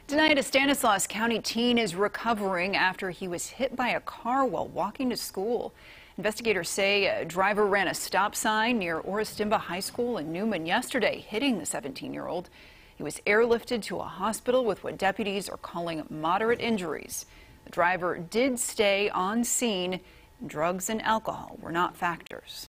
Tonight, a Stanislaus County teen is recovering after he was hit by a car while walking to school. Investigators say a driver ran a stop sign near Oristimba High School in Newman yesterday, hitting the 17-year-old. He was airlifted to a hospital with what deputies are calling moderate injuries. The driver did stay on scene. Drugs and alcohol were not factors.